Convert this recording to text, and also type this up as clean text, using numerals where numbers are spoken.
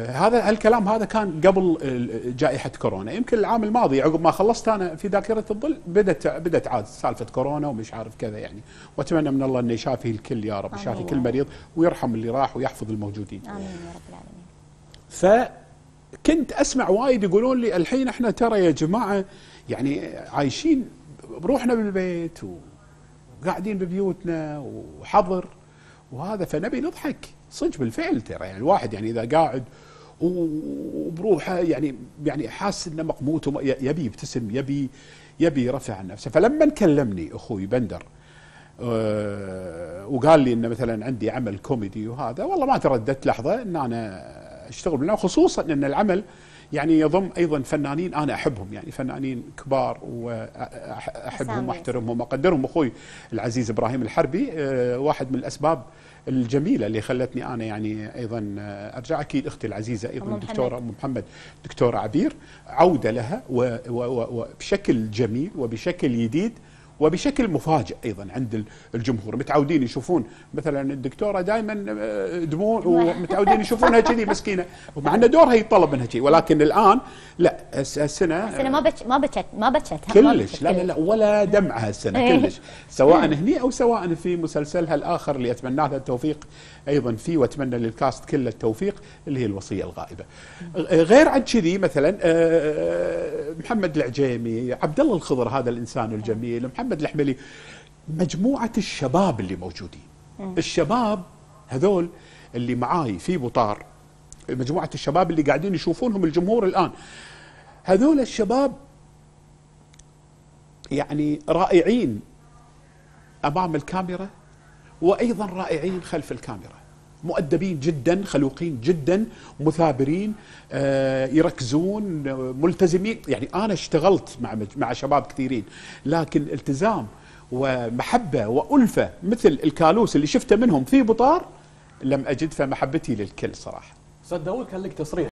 هذا الكلام هذا كان قبل جائحة كورونا. يمكن العام الماضي عقب ما خلصت أنا في ذاكرة الظل بدت عاد سالفة كورونا ومش عارف كذا يعني. وأتمنى من الله أنه يشافي الكل يا رب، يشافي كل مريض ويرحم اللي راح ويحفظ الموجودين. آمين يا رب العالمين. فكنت أسمع وايد يقولون لي الحين احنا ترى يا جماعة يعني عايشين بروحنا بالبيت وقاعدين ببيوتنا وحظر وهذا، فنبي نضحك صدق بالفعل. ترى يعني الواحد يعني إذا قاعد وبروحه يعني حاس انه مقموت يبي يبتسم، يبي يرفع عن نفسه. فلما كلمني اخوي بندر وقال لي ان مثلا عندي عمل كوميدي وهذا، والله ما ترددت لحظه ان انا اشتغل بالله، خصوصا ان العمل يعني يضم ايضا فنانين انا احبهم، يعني فنانين كبار واحبهم واحترمهم واقدرهم. اخوي العزيز ابراهيم الحربي واحد من الاسباب الجميله اللي خلتني انا يعني ايضا ارجع. اكيد اختي العزيزه ايضا الدكتوره ام محمد، دكتوره عبير، عوده لها وبشكل جميل وبشكل جديد وبشكل مفاجئ ايضا عند الجمهور. متعودين يشوفون مثلا الدكتوره دائما دموع ومتعودين يشوفونها كذي مسكينه، ومع ان دورها يطلب منها كذي، ولكن الان لا، السنه ما بكت كلش، لا ولا دمعه السنه كلش، سواء هني او سواء في مسلسلها الاخر اللي اتمنى لها التوفيق ايضا فيه، واتمنى للكاست كله التوفيق، اللي هي الوصيه الغائبه. غير عن كذي مثلا محمد العجيمي، عبد الله الخضر هذا الانسان الجميل، محمد الحملي، مجموعه الشباب اللي موجودين، الشباب هذول اللي معاي في بوطار، مجموعه الشباب اللي قاعدين يشوفونهم الجمهور الان، هذول الشباب يعني رائعين امام الكاميرا وايضا رائعين خلف الكاميرا، مؤدبين جدا، خلوقين جدا، مثابرين، يركزون، ملتزمين. يعني انا اشتغلت مع شباب كثيرين، لكن التزام ومحبه والفه مثل الكالوس اللي شفته منهم في بوطار لم اجد، فمحبتي للكل صراحه. استاذ داوود كان لك تصريح